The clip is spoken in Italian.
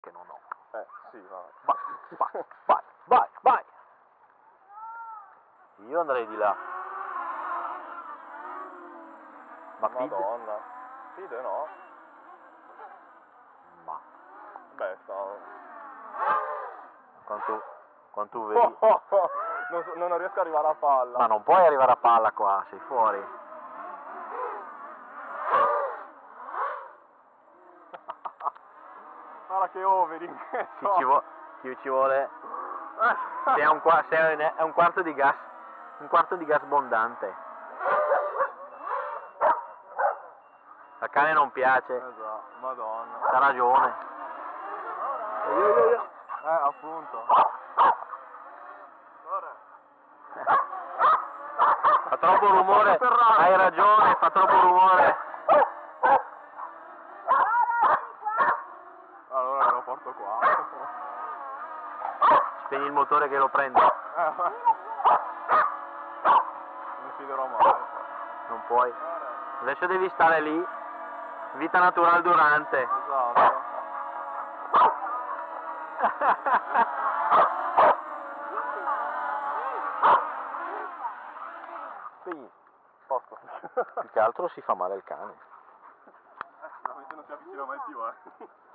che non ho. Sì, va. Vai! Io andrei di là. Ma feed? Madonna. Feed no? Ma Beh, sta... quanto vedi? Non riesco ad arrivare a palla. Ma non puoi arrivare a palla qua, sei fuori. Guarda che overing. Chi ci vuole? Se è un quarto di gas. Un quarto di gas abbondante. Al cane non piace. Esatto, madonna. C'ha ragione. Appunto. Fa troppo rumore. Hai ragione, fa troppo rumore. Allora lo porto qua. Spegni il motore che lo prende. Non fiderò mai. Non puoi. Adesso devi stare lì. Vita naturale durante. Esatto. Spegni. Posto. Più che altro si fa male il cane. Veramente non si avvicina mai più,